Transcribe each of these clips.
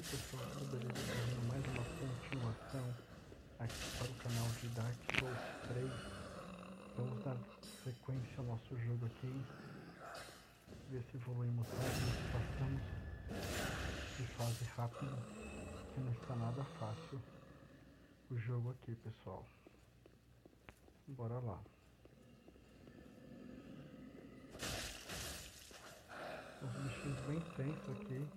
pessoal, tudo beleza? Trazendo mais uma continuação aqui para o canal de Dark Souls 3. Vamos dar sequência ao nosso jogo aqui, ver se evoluímos rápido, se passamos de fase rápido, que não está nada fácil o jogo aqui, pessoal. Bora lá. Os bichinhos bem tensos aqui.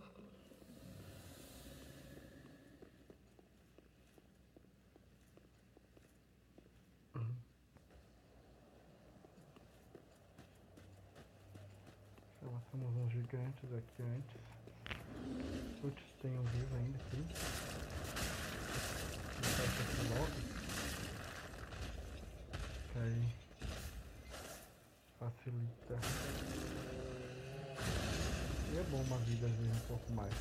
Já matamos uns gigantes aqui antes. Putz, tem um vivo ainda aqui. Vou deixar aqui logo. Que aí facilita. E é bom uma vidazinha um pouco mais.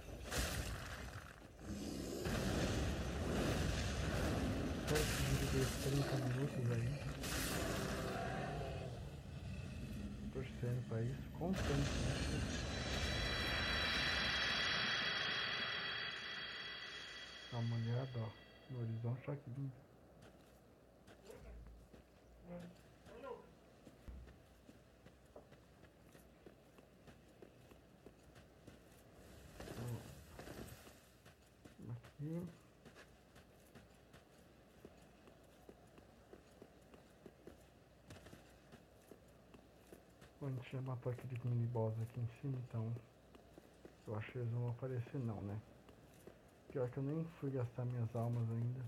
Espero que o vídeo dê 30 minutos aí. Torcendo para isso, contando com isso. Dá uma olhada, ó, no horizonte aqui. Aqui. Bom, a gente já matou aqueles mini boss aqui em cima, então eu acho que eles não vão aparecer não, né? Pior que eu nem fui gastar minhas almas ainda.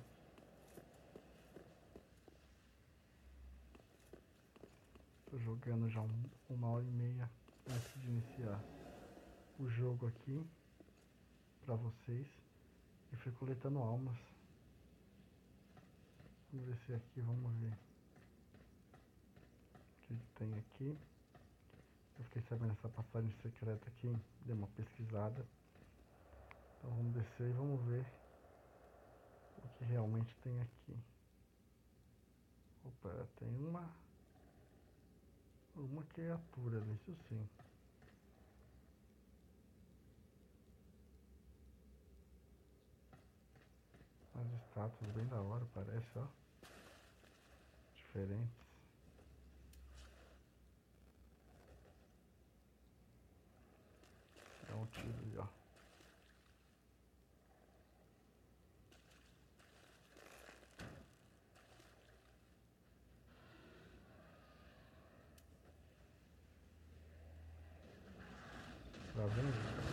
Tô jogando já uma hora e meia antes de iniciar o jogo aqui pra vocês. E fui coletando almas. Vamos ver se aqui, vamos ver o que tem aqui. Eu fiquei sabendo essa passagem secreta aqui, dei uma pesquisada. Então vamos descer e vamos ver o que realmente tem aqui. Opa, tem uma criatura ali, isso sim. As estátuas bem da hora, parece, ó. Diferentes. Dá um tiro ali, ó. Tá vendo?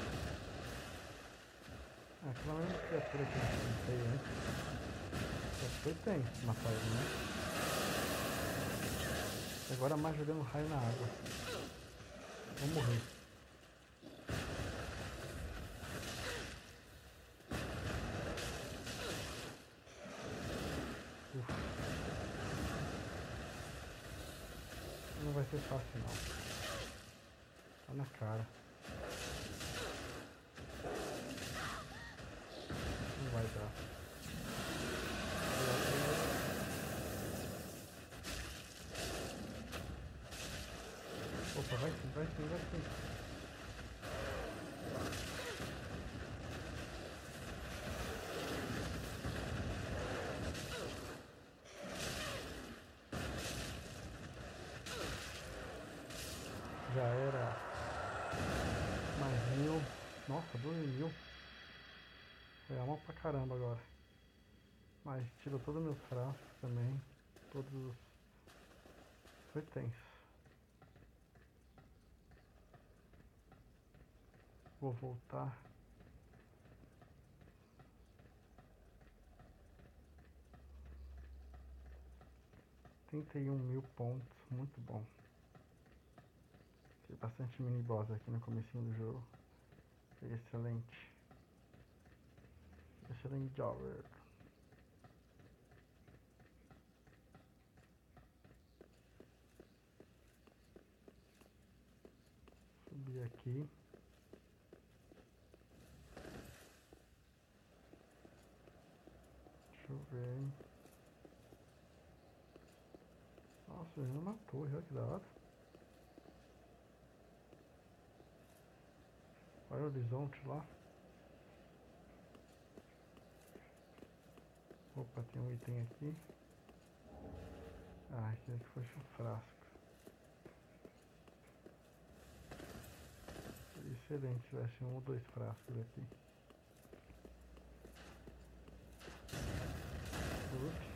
Aquela mesma criatura que eu enfrentei antes. Só foi tenso matar ele, né? E agora mais jogando raio na água. Vou morrer. Ufa. Não vai ser fácil não. Tá na cara. Não vai dar. Opa, vai sim, vai sim, vai sim. Já era. Mais 1000. Nossa, 2000. Foi alma pra caramba agora. Mas tirou todos os meus frascos também. Todos os... Foi tenso. Vou voltar. $31.000 pontos. Muito bom. Tem bastante mini boss aqui no comecinho do jogo. Excelente. Excelente job. Subir aqui. Deixa eu ver. Nossa, eu já matou, olha que da hora. Olha o horizonte lá. Opa, tem um item aqui. Ah, aqui foi o frasco. Excelente, se tivesse um ou dois frascos aqui. Ups.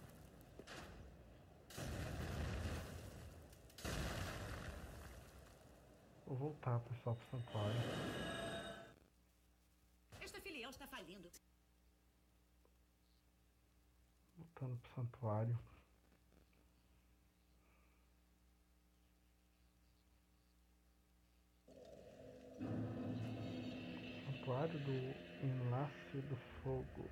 Vou voltar, pessoal, pro santuário. Esta filial está falindo. Voltando pro santuário. Santuário do Enlace do Fogo.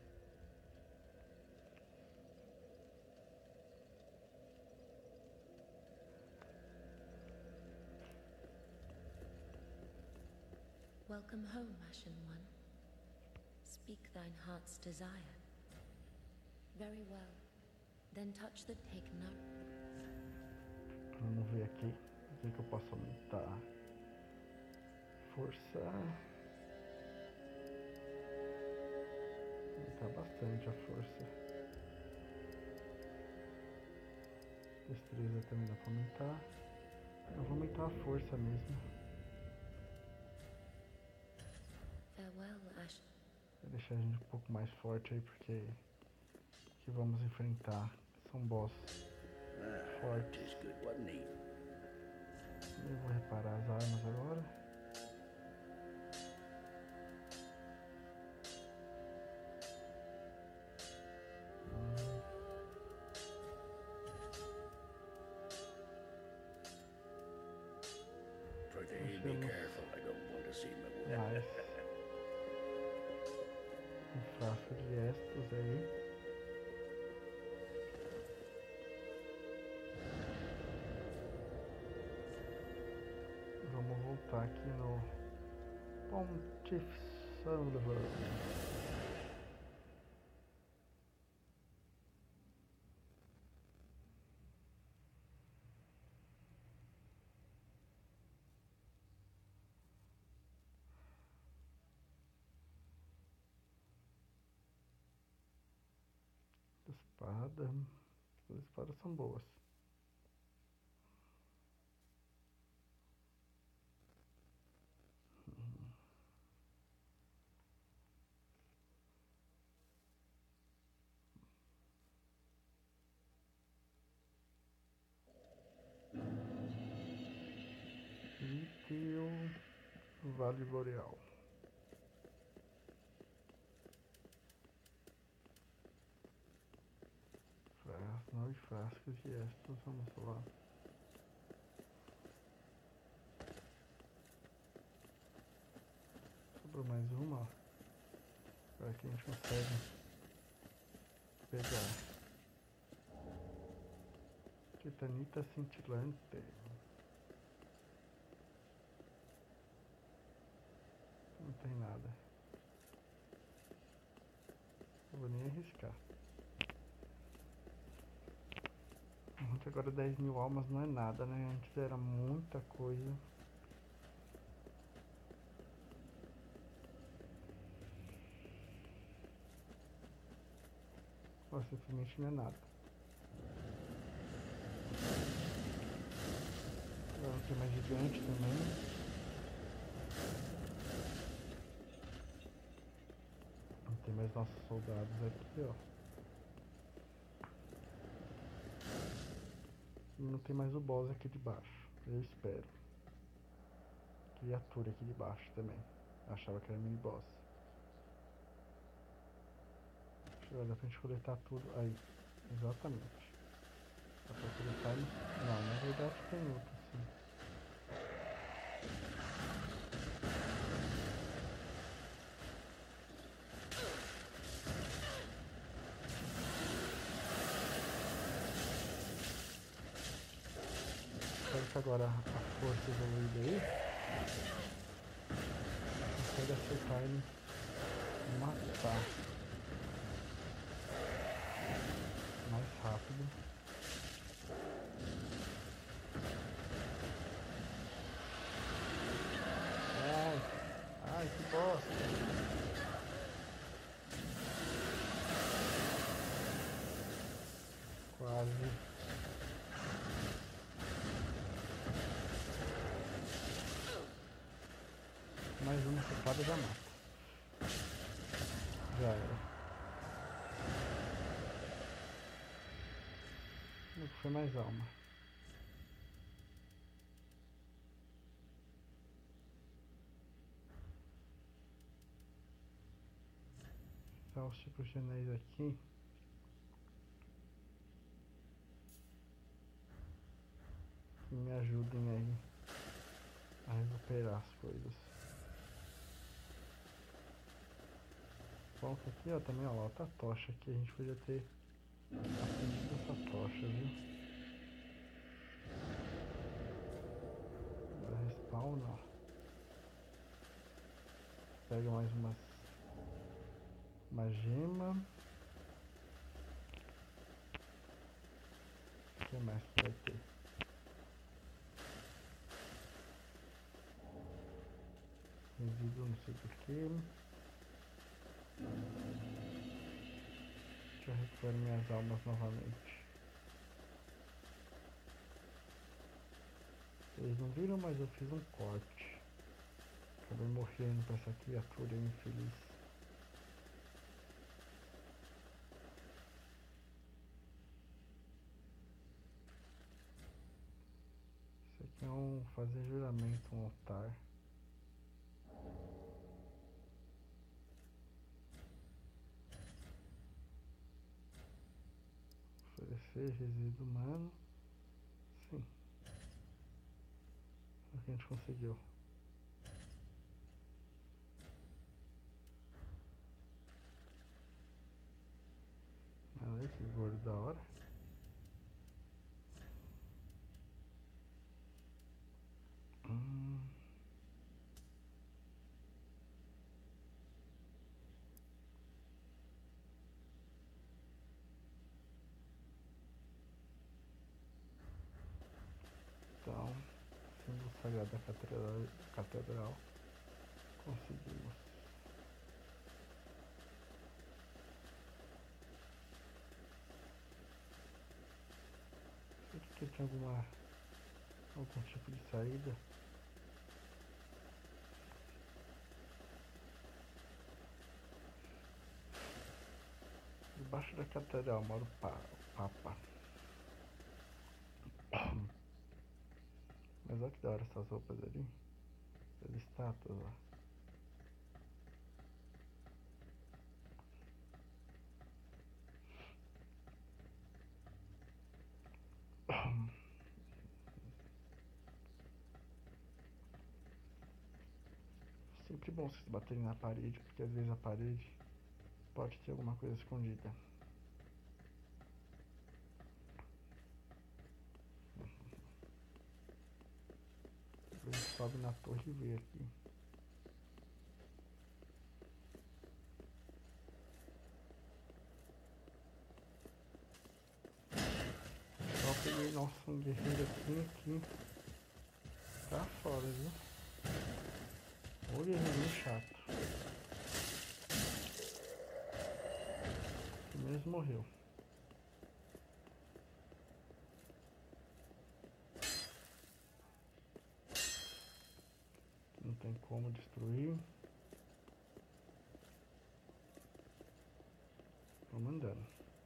Welcome home, Ashen One. Speak thine heart's desire. Very well. Then touch the take note. Vamos ver aqui. O que eu posso aumentar? Força. Aumentar bastante a força. Destreza também dá pra aumentar. Eu vou aumentar a força mesmo. Farewell, Ashen. Vou deixar a gente um pouco mais forte aí, porque que vamos enfrentar são boss fortes. Eu vou reparar as armas agora. Mais um frasco de Estus aí. Vamos voltar aqui no Pontiff Sullivan. Espada. As espadas são boas. E tem o Vale Boreal. Nove frascos de Estus, vamos lá. Sobrou mais uma, ó. Agora que a gente consegue pegar. Titanita cintilante. Não tem nada. Não vou nem arriscar. Agora 10.000 almas não é nada, né? Antes era muita coisa. Agora simplesmente não é nada. Agora tem mais gigante também. Tem mais nossos soldados aqui, ó. E não tem mais o boss aqui de baixo. Eu espero. Criatura aqui de baixo também. Achava que era mini boss. Agora dá pra gente coletar tudo. Aí. Exatamente. Dá pra coletar. Não, na verdade tem outro sim. Espero que agora a força evoluída aí consegue acertar ele e matar mais rápido. Ai, que bosta! fazer. Mais uma picada já mata. Já era. No que foi mais alma. Então os tipos de anéis aqui. Que me ajudem aí a recuperar as coisas. Bom, que aqui ó, também ó, outra tocha aqui. A gente podia ter acendido essa tocha, viu? Agora respawn, ó. Pega mais uma gema. O que mais que vai ter? Resíduo não sei porquê. Deixa eu recuperar minhas almas novamente. Vocês não viram, mas eu fiz um corte. Acabei morrendo pra essa criatura infeliz. Isso aqui é um fazer juramento, um altar. Oferecer resíduo humano. Sim. É o que a gente conseguiu. Olha que gordo da hora. Hum. Então, símbolo sagrado da catedral. Conseguimos. Será que tinha algum tipo de saída? Debaixo da catedral mora o Papa. Mas olha que da hora essas roupas ali. As estátuas lá. Sempre bom vocês baterem na parede, porque às vezes a parede pode ter alguma coisa escondida. A gente sobe na torre e vê aqui. Só peguei nosso guerreiro aqui. Tá fora, viu? O guerreirinho chato. Que mesmo morreu. Não tem como destruir. Tô mandando.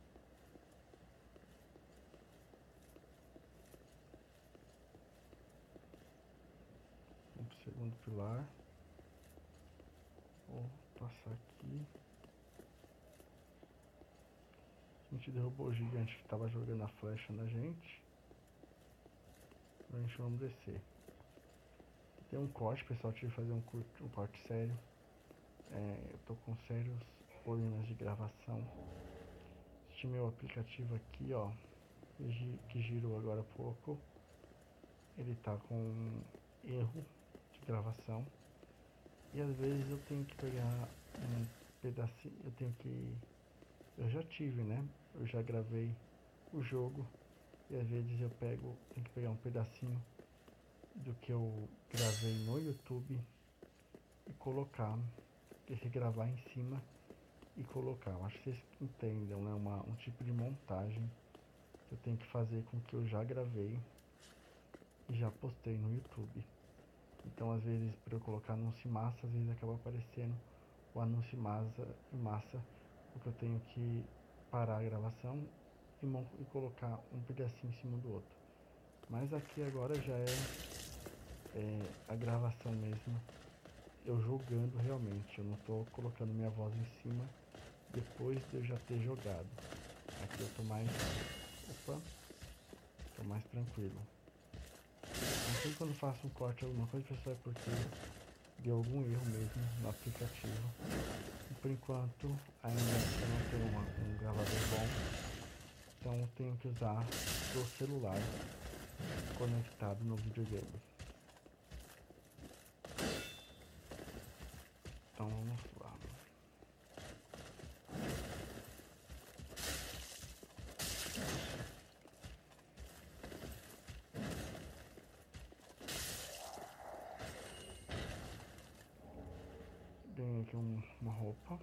Vamos pro segundo pilar. Vou passar aqui. A gente derrubou o gigante que tava jogando a flecha na gente. Agora a gente vamos descer. Tem um corte, pessoal, tive que fazer um corte sério. Eu tô com sérios problemas de gravação. Este meu aplicativo aqui, ó, que girou agora há pouco, ele tá com erro de gravação. E às vezes eu tenho que pegar um pedacinho, eu já tive, né? Eu já gravei o jogo e às vezes tenho que pegar um pedacinho do que eu gravei no YouTube e colocar, e regravar em cima e colocar. Eu acho que vocês entendam, né? Um tipo de montagem Eu tenho que fazer com que eu já gravei e já postei no YouTube. Então, às vezes, para eu colocar anúncio em massa, às vezes acaba aparecendo o anúncio em massa, porque eu tenho que parar a gravação e colocar um pedacinho em cima do outro. Mas aqui agora já é a gravação mesmo, eu jogando realmente. Eu não estou colocando minha voz em cima depois de eu já ter jogado. Aqui eu tô mais tranquilo. Não sei quando faço um corte alguma coisa, pessoal, é porque deu algum erro mesmo no aplicativo. E por enquanto ainda eu não tenho um gravador bom, então eu tenho que usar o celular conectado no videogame. Então vamos lá. Ganhei aqui uma roupa.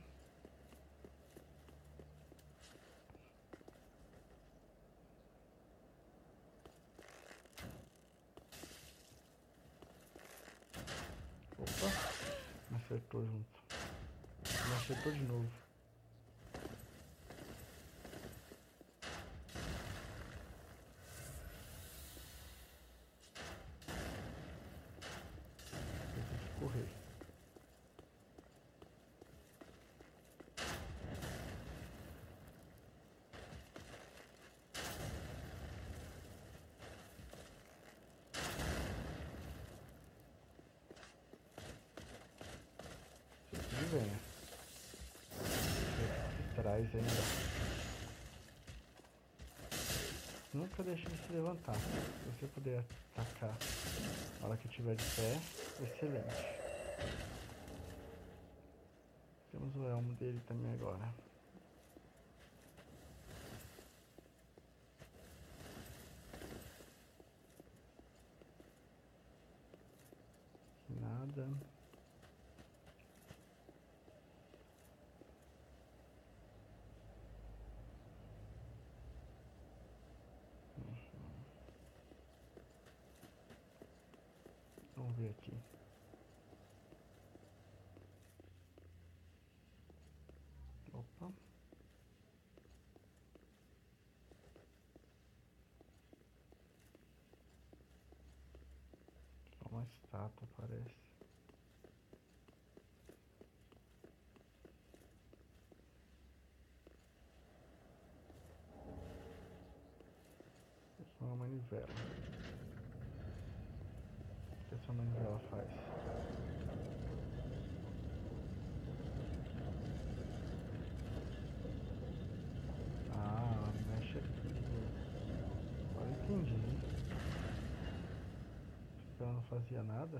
Opa, me acertou junto. Me acertou de novo. Eu tenho que correr. Tudo bem, né? Traz ainda. Nunca deixe de se levantar. Se você puder atacar na hora que estiver de pé, excelente. Temos o elmo dele também agora. Nada. Vamos ver aqui. Opa. Só uma estátua parece. Isso é uma manivela. O que essa manivela faz? Ah, mexe aqui. Agora entendi. Ela não fazia nada?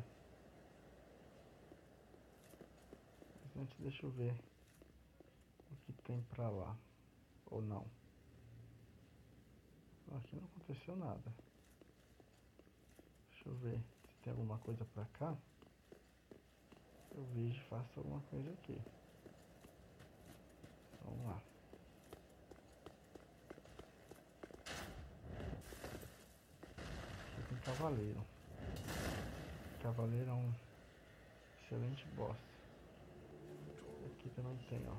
Mas antes deixa eu ver o que tem pra lá. Ou não. Aqui não aconteceu nada. Deixa eu ver se tem alguma coisa pra cá. Eu vejo e faço alguma coisa aqui. Vamos lá. Aqui tem cavaleiro. Cavaleiro é um excelente boss. Aqui também tem, ó.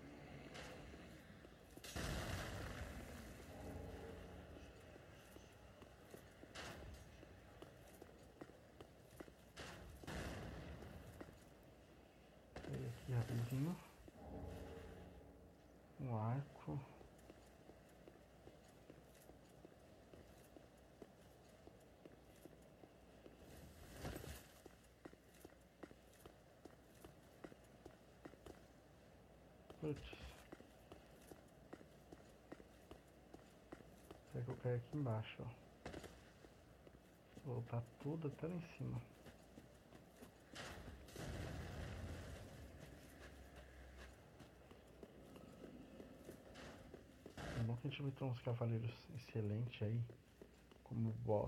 Peguei aqui rapidinho. Um arco. Putz. Será que eu caio aqui embaixo, ó. Vou voltar tudo até lá em cima. É bom que a gente vai ter uns cavaleiros excelentes aí, como boss.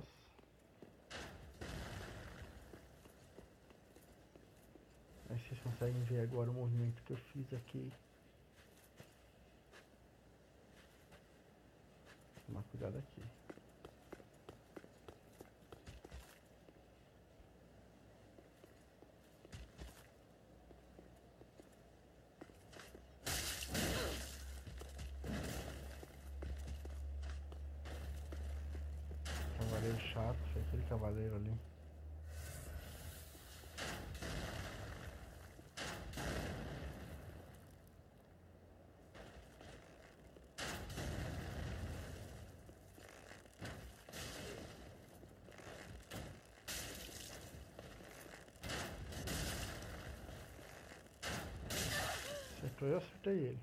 Aí vocês conseguem ver agora o movimento que eu fiz aqui. Tomar cuidado aqui. Cavaleiro chato, aquele cavaleiro ali. Acertou, eu acertei ele.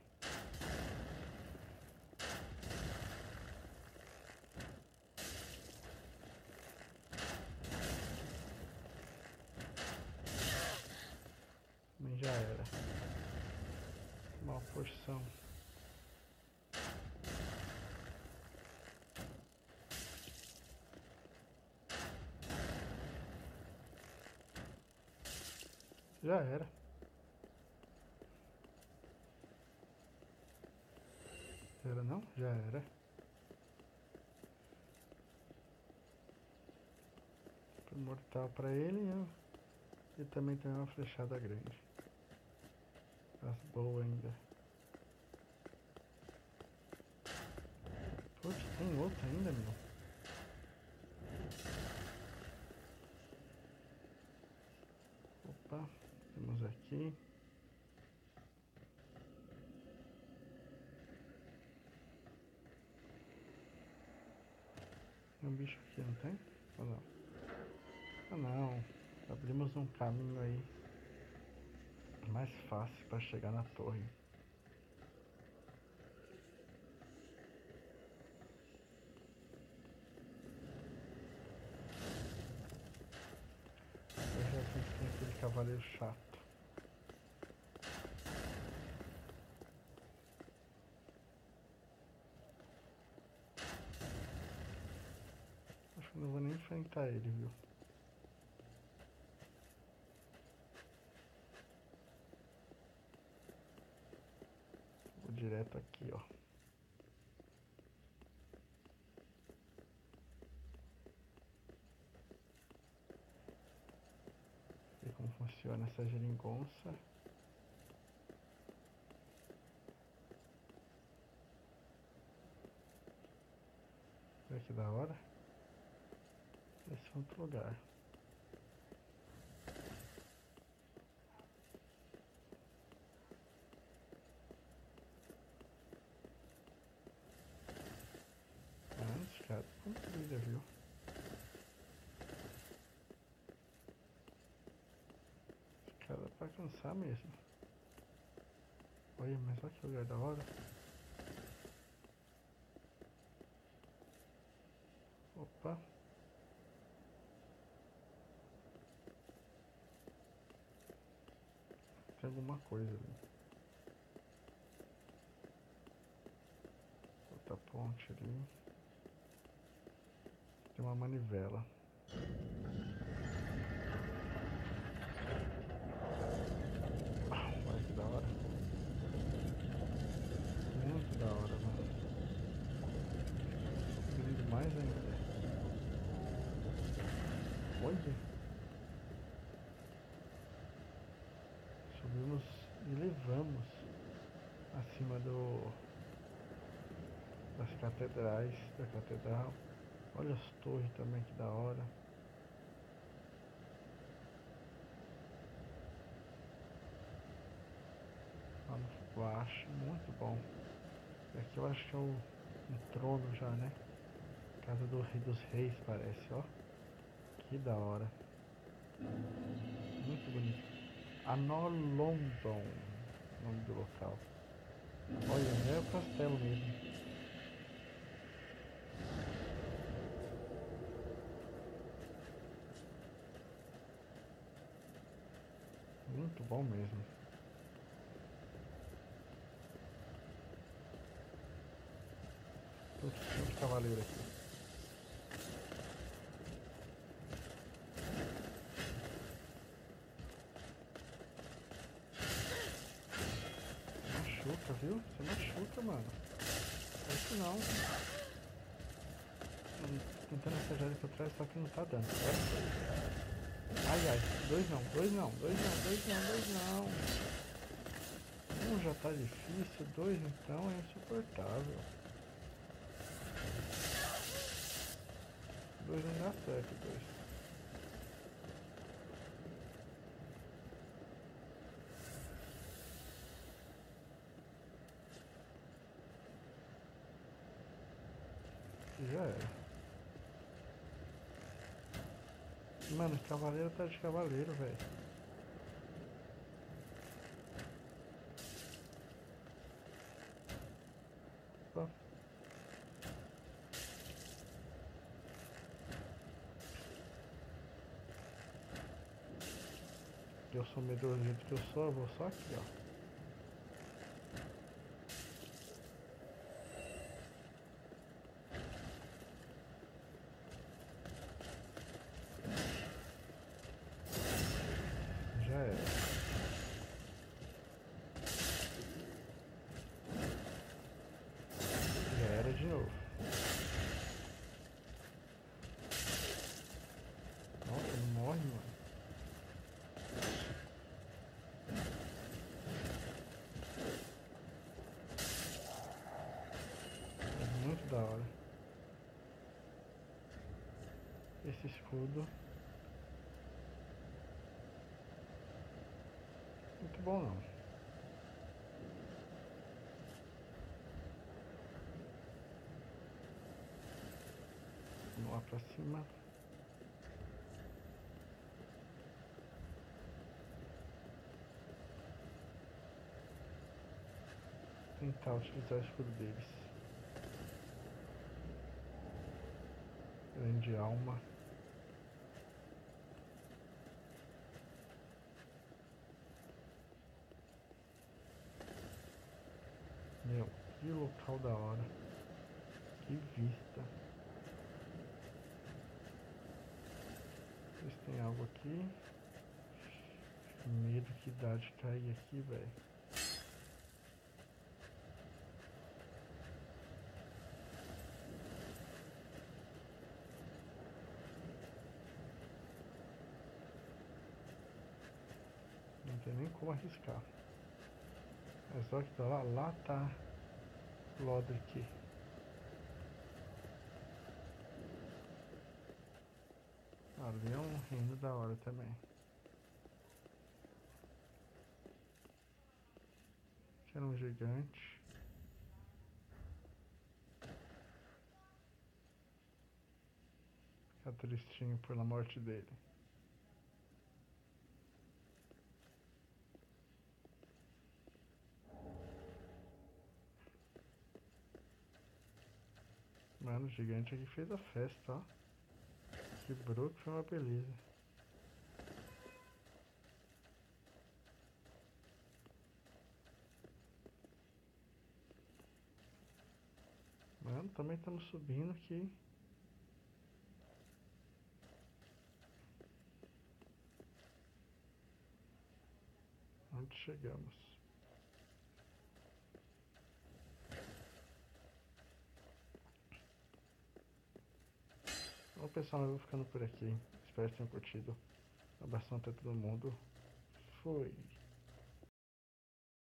Mas já era. Mal porção. Já era. Era não? Já era. Mortal pra ele e também tem uma flechada grande. As boas ainda. Putz, tem outra ainda, meu. Opa, temos aqui. Tem um bicho aqui, não tem? Ou não? Ah não. Abrimos um caminho aí mais fácil para chegar na torre. Eu já vi que tem aquele cavaleiro chato. Acho que não vou nem enfrentar ele, viu? Vou direto aqui, ó. Ver como funciona essa geringonça. Olha que da hora. Esse é outro lugar. Ah, cara, comprida, viu? Esse cara dá pra cansar mesmo. Olha, mas olha que lugar da hora. Opa. Tem alguma coisa ali. Outra ponte ali. Tem uma manivela. Olha que da hora. Muito da hora, mano. Lindo mais ainda. Olha. Subimos e levamos acima das catedrais, da catedral. Olha as torres também, que da hora. Vamos baixo, muito bom. E aqui eu acho que é um trono já, né? Casa do Rei dos Reis, parece, ó. Que da hora. Muito bonito. Anor Londo, nome do local. Olha, é o castelo mesmo. Muito bom mesmo. Putz, tem outro cavaleiro aqui. Machuca, viu? Você machuca, mano. Não é isso não. Tentando acertar ele pra trás, só que não tá dando, certo? Ai, ai, dois não. Um já tá difícil, dois então é insuportável. Dois não dá certo, dois. Já era. Mano, cavaleiro tá de cavaleiro, velho. Eu sou medroso do jeito que eu sou, eu vou só aqui, ó. Já era. Já era de novo. Nossa, não morre, mano. É muito da hora. Esse escudo. Muito bom não. Vamos lá pra cima. Tentar utilizar o escudo deles. Grande alma. Meu, que local da hora. Que vista. Vocês tem algo aqui? Medo que dá de cair aqui, velho. Não tem nem como arriscar. É só que tá lá. Lá tá Lodric. Ali é um reino da hora também. Que era um gigante. Ficar tristinho pela morte dele. Mano, o gigante aqui fez a festa, ó. Quebrou que foi uma beleza. Mano, também estamos subindo aqui. Onde chegamos? Bom, pessoal, eu vou ficando por aqui. Espero que tenham curtido. Abração até todo mundo. Fui.